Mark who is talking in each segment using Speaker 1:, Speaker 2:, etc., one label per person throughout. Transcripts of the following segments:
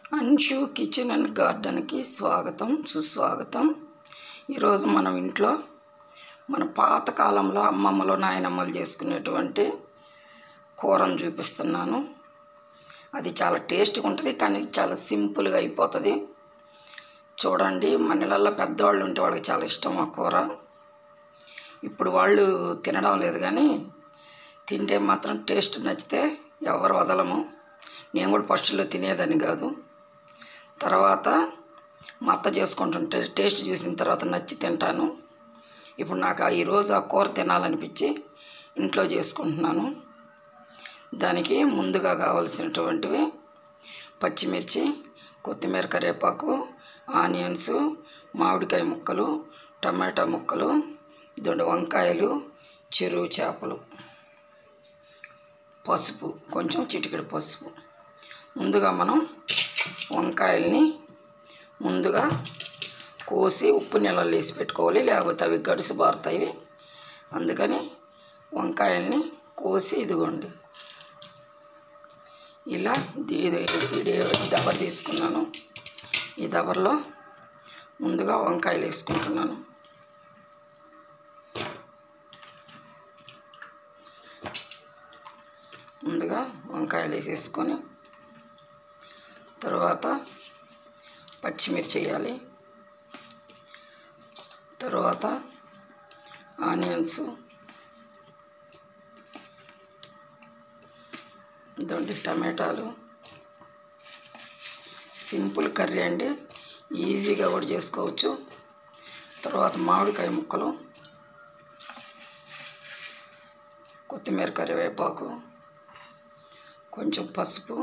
Speaker 1: Anshu kitchen and గార్డెన్కి స్వాగతం సుస్వాగతం. ఈరోజు మనం ఇంట్లో మన పాతకాలంలో అమ్మమ్మలు నాయనమ్మలు చేసుకునేటువంటి కూరను చూపిస్తున్నాను. అది చాలా టేస్ట్గా ఉంటుంది, కానీ చాలా సింపుల్గా అయిపోతుంది. చూడండి, మన ఇళ్ళల్లో పెద్దవాళ్ళు ఉంటే వాళ్ళకి చాలా ఇష్టం ఆ కూర. ఇప్పుడు వాళ్ళు తినడం లేదు, కానీ తింటే మాత్రం టేస్ట్ నచ్చితే ఎవరు వదలము. నేను కూడా ఫస్ట్లో తినేదని కాదు, తర్వాత మా అత్త చేసుకుంటుంటే టేస్ట్ చూసిన తర్వాత నచ్చి తింటాను. ఇప్పుడు నాకు ఈరోజు ఆ కూర తినాలనిపించి ఇంట్లో చేసుకుంటున్నాను. దానికి ముందుగా కావాల్సినటువంటివి పచ్చిమిర్చి, కొత్తిమీర, కరివేపాకు, ఆనియన్స్, మామిడికాయ ముక్కలు, టమాటా ముక్కలు, వంకాయలు, చెరువు చేపలు, పసుపు, కొంచెం చిటికెడు పసుపు. ముందుగా మనం వంకాయల్ని ముందుగా కోసి ఉప్పు నీళ్ళలో వేసి పెట్టుకోవాలి, లేకపోతే అవి గడుసు బారుతాయి. అందుకని వంకాయల్ని కోసి ఇదిగోండి ఇలా దబర తీసుకున్నాను. ఈ దబరలో ముందుగా వంకాయలు వేసుకుంటున్నాను. ముందుగా వంకాయలు వేసేసుకొని తర్వాత పచ్చిమిర్చి వేయాలి, తర్వాత ఆనియన్స్, టమాటాలు. సింపుల్ కర్రీ అండి, ఈజీగా కూడా చేసుకోవచ్చు. తర్వాత మామిడికాయ ముక్కలు, కొత్తిమీర, కరివేపాకు, కొంచెం పసుపు.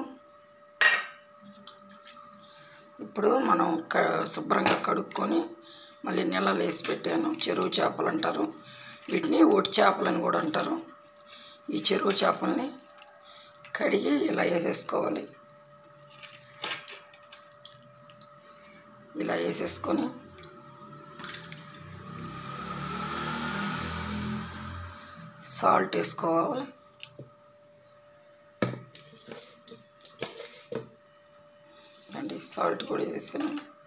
Speaker 1: ఇప్పుడు మనం శుభ్రంగా కడుక్కొని మళ్ళీ నీళ్ళలో వేసి పెట్టాను. చెరువు చేపలు అంటారు వీటిని, ఒట్టి చేపలని కూడా అంటారు. ఈ చెరువు చేపల్ని కడిగి ఇలా వేసేసుకోవాలి. ఇలా వేసేసుకొని సాల్ట్ వేసుకోవాలి. సాల్ట్ కూడా వేసాను.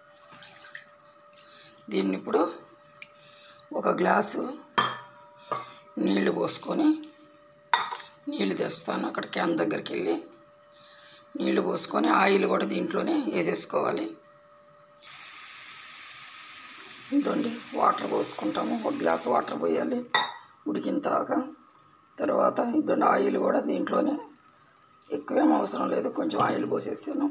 Speaker 1: దీన్ని ఇప్పుడు ఒక గ్లాసు నీళ్లు పోసుకొని, నీళ్ళు తెస్తాను అక్కడ క్యాన్ దగ్గరికి వెళ్ళి, నీళ్లు పోసుకొని ఆయిల్ కూడా దీంట్లోనే వేసేసుకోవాలి. ఇదండి వాటర్ పోసుకుంటాము, ఒక గ్లాసు వాటర్ పోయాలి ఉడికిన తర్వాత ఇదండి ఆయిల్ కూడా దీంట్లోనే, ఎక్కువేం అవసరం లేదు, కొంచెం ఆయిల్ పోసేసాను.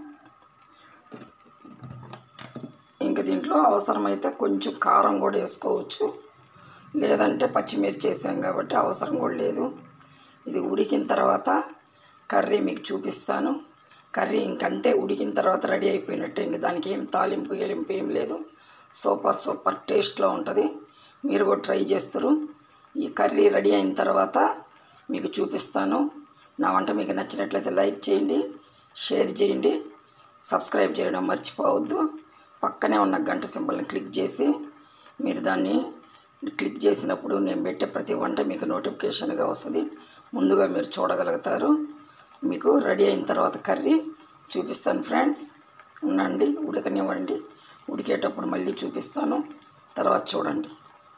Speaker 1: ఇంకా దీంట్లో అవసరమైతే కొంచెం కారం కూడా వేసుకోవచ్చు, లేదంటే పచ్చిమిర్చి వేసాం కాబట్టి అవసరం కూడా లేదు. ఇది ఉడికిన తర్వాత కర్రీ మీకు చూపిస్తాను. కర్రీ ఇంకంతే, ఉడికిన తర్వాత రెడీ అయిపోయినట్టే. ఇంక దానికి ఏం తాలింపు గెలింపు ఏం లేదు. సూపర్ టేస్ట్లో ఉంటుంది. మీరు కూడా ట్రై చేస్తారు. ఈ కర్రీ రెడీ అయిన తర్వాత మీకు చూపిస్తాను. నా వంట మీకు నచ్చినట్లయితే లైక్ చేయండి, షేర్ చేయండి, సబ్స్క్రైబ్ చేయడం మర్చిపోవద్దు. పక్కనే ఉన్న గంట సింబల్ని క్లిక్ చేసి, మీరు దాన్ని క్లిక్ చేసినప్పుడు నేను పెట్టే ప్రతి వంట మీకు నోటిఫికేషన్గా వస్తుంది. ముందుగా మీరు చూడగలుగుతారు. మీకు రెడీ అయిన తర్వాత కర్రీ చూపిస్తాను ఫ్రెండ్స్. ఉండండి, ఉడకనివ్వండి. ఉడికేటప్పుడు మళ్ళీ చూపిస్తాను, తర్వాత చూడండి.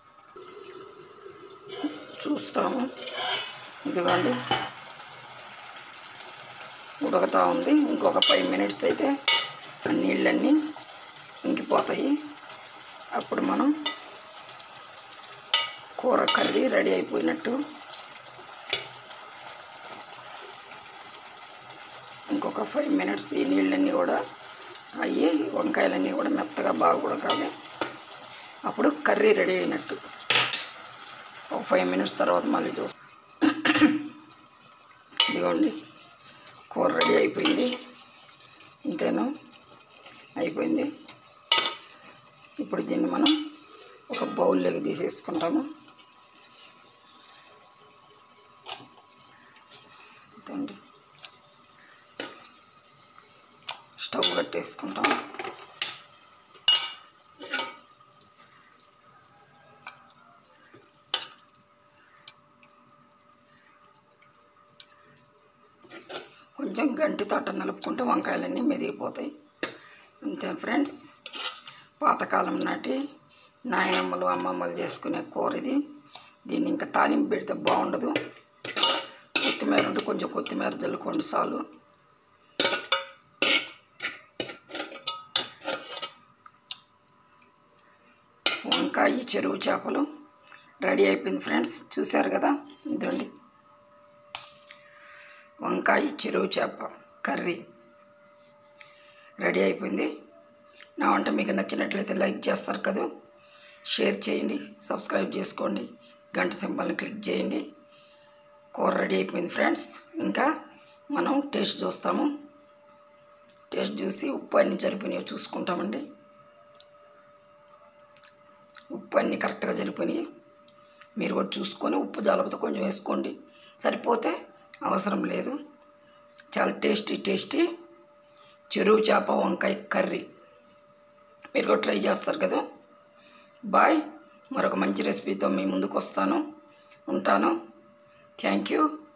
Speaker 1: చూస్తాము, ఇదిగోండి ఉడుకుతూ ఉంది. ఇంకొక 5 minutes అయితే ఆ నీళ్ళన్నీ ఇంకిపోతాయి. అప్పుడు మనం కూర కర్రీ రెడీ అయిపోయినట్టు. ఇంకొక 5 minutes ఈ నీళ్ళన్నీ కూడా అయ్యి వంకాయలన్నీ కూడా మెత్తగా బాగా ఉడకాలి. అప్పుడు కర్రీ రెడీ అయినట్టు. ఒక 5 minutes తర్వాత మళ్ళీ చూస్తాం. ఇదిగోండి కూర రెడీ అయిపోయింది. ఇంతేను, అయిపోయింది. ఇప్పుడు దీన్ని మనం ఒక బౌల్లోకి తీసేసుకుంటాము. స్టవ్ కట్టేసుకుంటాము. కొంచెం గంటితో అట్ట నలుపుకుంటే వంకాయలన్నీ మెదిగిపోతాయి. అంతే ఫ్రెండ్స్, పాతకాలం నాటి నాయనమ్మలు అమ్మమ్మలు చేసుకునే కూర ఇది. దీన్ని ఇంకా తాలింపు పెడితే బాగుండదు. కొత్తిమీర ఉంటే కొంచెం కొత్తిమీర జల్లుకోండి చాలు. వంకాయ చెరువు చేపలు రెడీ అయిపోయింది ఫ్రెండ్స్, చూశారు కదా. ఇదండి వంకాయ చెరువు చేప కర్రీ రెడీ అయిపోయింది. నా వంట మీకు నచ్చినట్లయితే లైక్ చేస్తారు కదా, షేర్ చేయండి, సబ్స్క్రైబ్ చేసుకోండి, గంట సింబల్ని క్లిక్ చేయండి. కూర రెడీ అయిపోయింది ఫ్రెండ్స్. ఇంకా మనం టేస్ట్ చూస్తాము. టేస్ట్ చూసి ఉప్పు అన్నీ సరిపోయినాయో చూసుకుంటామండి. ఉప్పు అన్నీ కరెక్ట్గా సరిపోయినాయి. మీరు కూడా చూసుకొని ఉప్పు జాలపోతే కొంచెం వేసుకోండి, సరిపోతే అవసరం లేదు. చాలా టేస్టీ చెరువు చేప వంకాయ కర్రీ మీరు కూడా ట్రై చేస్తారు కదా. బాయ్. మరొక మంచి రెసిపీతో మీ ముందుకు ఉంటాను. Thank you.